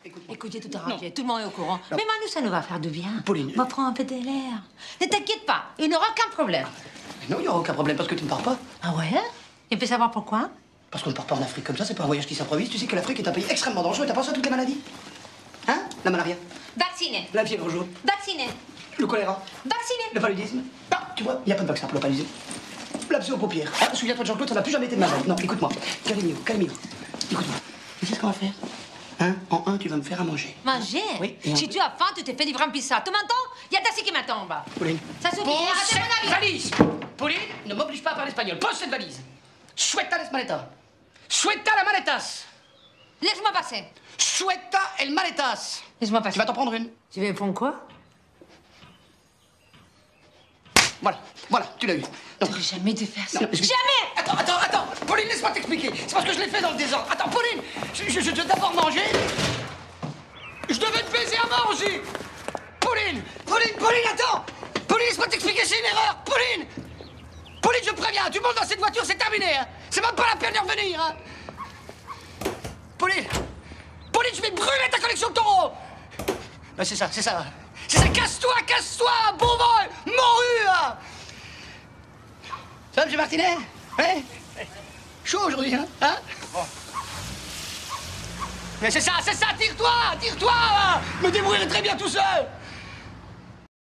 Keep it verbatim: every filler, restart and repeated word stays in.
Écoute, j'ai tout arrangé, tout le monde est au courant. Non. Mais Manu, ça nous va faire du bien. Pauline. On va prendre un peu de l'air. Ne t'inquiète pas, il n'y aura aucun problème. Mais non, il n'y aura aucun problème parce que tu ne pars pas. Ah ouais? Il peut savoir pourquoi? Parce qu'on ne part pas en Afrique comme ça, c'est pas un voyage qui s'improvise. Tu sais que l'Afrique est un pays extrêmement dangereux. T'as pensé à toutes les maladies? Hein? La malaria, Vacciné. la fièvre jaune, Vacciné. le choléra, Vacciné. le paludisme. Non, tu vois, il n'y a pas de vaccin pour le paludisme. L'abcès aux paupières. Ah, souviens-toi de Jean-Claude, ça n'a plus jamais été de ma vie. Non, écoute-moi. Calme-toi, calme-toi. Écoute-moi. Tu sais ce qu'on va faire? Hein? En un, tu vas me faire à manger. Manger? Oui. Si tu as faim, tu t'es fait livrer un pizza. Tu m'entends? Il y a Tassi qui m'attend, bah. Pauline. Ça suffit, Pose arrêtez cette mon avis. valise. Pauline, ne m'oblige pas à parler espagnol. Pose cette valise. Suelta las maletas. Suelta las maletas. Laisse-moi passer. Suelta el maletas. Laisse-moi Tu passer. vas t'en prendre une. Tu veux prendre quoi? Voilà, voilà, tu l'as eu. Je n'aurais jamais dû faire ça. Non, excuse- Jamais! Attends, attends, attends. Pauline, laisse-moi t'expliquer. C'est parce que je l'ai fait dans le désordre. Attends, Pauline, je, je, je dois d'abord manger. Je devais te baiser à manger. Pauline, Pauline, Pauline, attends. Pauline, laisse-moi t'expliquer, c'est une erreur. Pauline. Pauline, je préviens, tu montes dans cette voiture, c'est terminé. Hein. C'est même pas la peine de revenir. Hein. Pauline, Pauline, je vais brûler ta collection de taureaux. Ben, c'est ça, c'est ça. C'est ça, casse-toi, casse-toi, bon vol, morue. Hein. Ça va, M. Martinet? Hein? Chaud aujourd'hui, hein? Hein? Bon. Mais c'est ça, c'est ça, tire-toi, tire-toi! Je me débrouillerai très bien tout seul!